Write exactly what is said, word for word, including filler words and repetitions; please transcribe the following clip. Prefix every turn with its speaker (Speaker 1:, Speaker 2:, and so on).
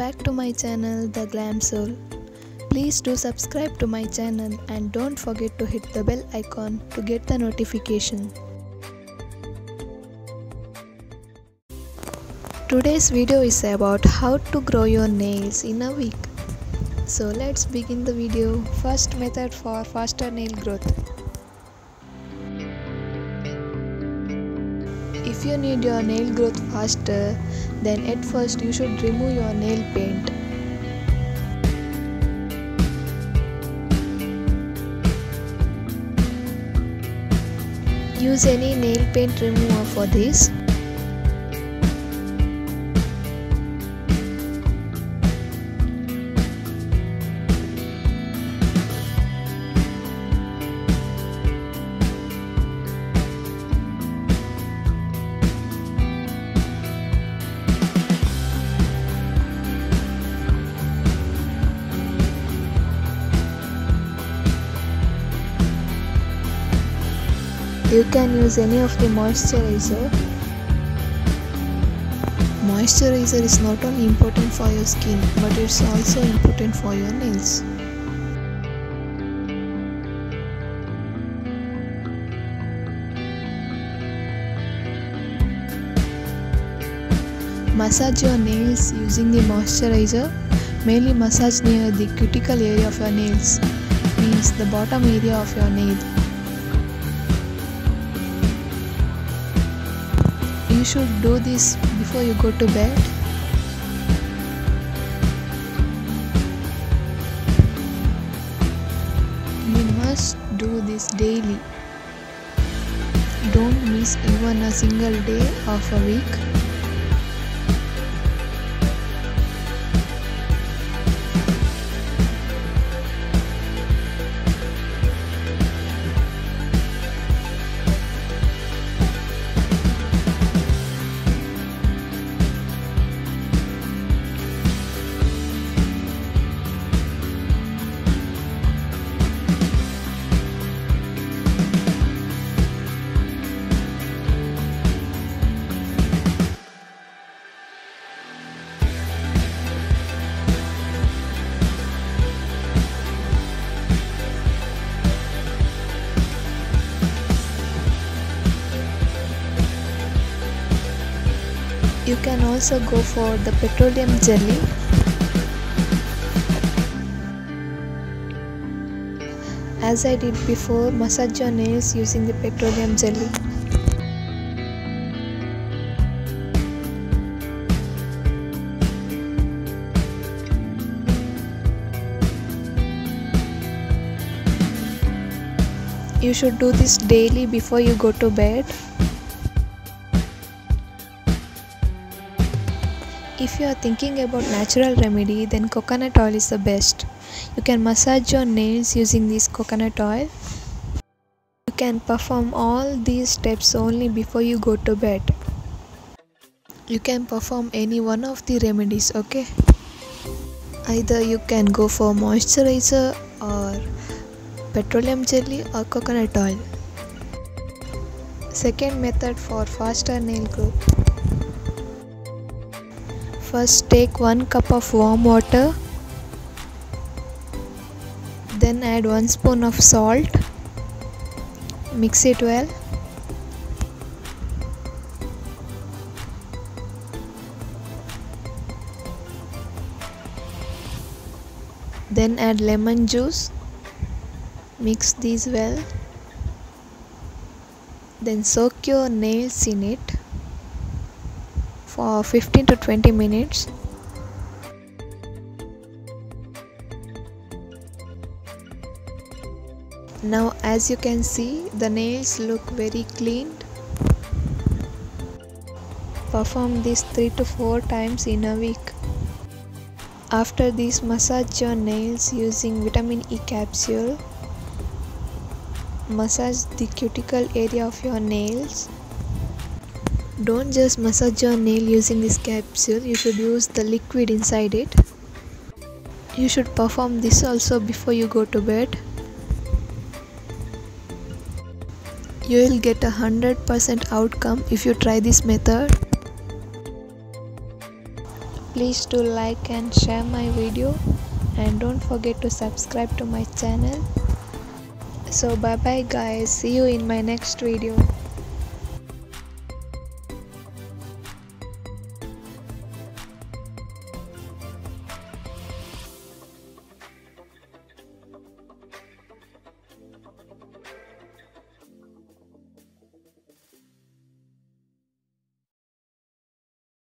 Speaker 1: back to my channel The Glam Soul. Please do subscribe to my channel and don't forget to hit the bell icon to get the notification. Today's video is about how to grow your nails in a week. So let's begin the video. First method for faster nail growth. If you need your nail growth faster, then at first you should remove your nail paint. Use any nail paint remover for this. You can use any of the moisturizer. Moisturizer is not only important for your skin, but it's also important for your nails. Massage your nails using the moisturizer. Mainly massage near the cuticle area of your nails, means the bottom area of your nail. You should do this before you go to bed. You must do this daily. Don't miss even a single day of a week. You can also go for the petroleum jelly. As I did before, massage your nails using the petroleum jelly. You should do this daily before you go to bed. If you are thinking about natural remedy, then coconut oil is the best. You can massage your nails using this coconut oil. You can perform all these steps only before you go to bed. You can perform any one of the remedies, okay? Either you can go for moisturizer or petroleum jelly or coconut oil. Second method for faster nail growth. First take one cup of warm water, then add one spoon of salt, mix it well. Then add lemon juice, mix these well. Then soak your nails in it for fifteen to twenty minutes. Now as you can see, the nails look very clean. Perform this three to four times in a week. After this, massage your nails using vitamin E capsule. Massage the cuticle area of your nails. Don't just massage your nail using this capsule, you should use the liquid inside it. You should perform this also before you go to bed. You will get a hundred percent outcome if you try this method. Please do like and share my video, and don't forget to subscribe to my channel. So bye bye guys, see you in my next video.